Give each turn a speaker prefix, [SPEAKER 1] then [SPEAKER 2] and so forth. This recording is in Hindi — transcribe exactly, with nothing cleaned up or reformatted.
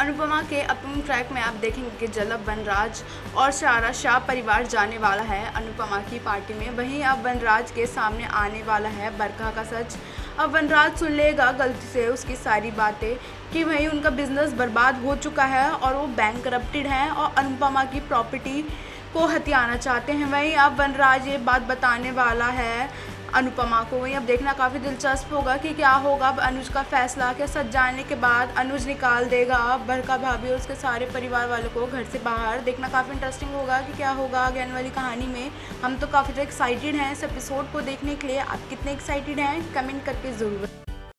[SPEAKER 1] अनुपमा के अपकमिंग ट्रैक में आप देखेंगे कि जलब वनराज और शरारा शाह परिवार जाने वाला है अनुपमा की पार्टी में। वहीं अब वनराज के सामने आने वाला है बरखा का सच। अब वनराज सुन लेगा गलती से उसकी सारी बातें कि वहीं उनका बिजनेस बर्बाद हो चुका है और वो बैंक करप्टेड हैं और अनुपमा की प्रॉपर्टी को हथियाना चाहते हैं। वहीं अब वनराज ये बात बताने वाला है अनुपमा को। वहीं अब देखना काफ़ी दिलचस्प होगा कि क्या होगा अब अनुज का फैसला। क्या सच जानने के बाद अनुज निकाल देगा बरखा भाभी और उसके सारे परिवार वालों को घर से बाहर। देखना काफ़ी इंटरेस्टिंग होगा कि क्या होगा आगे आने वाली कहानी में। हम तो काफ़ी एक्साइटेड हैं इस एपिसोड को देखने के लिए। आप कितने एक्साइटेड हैं कमेंट करके ज़रूर।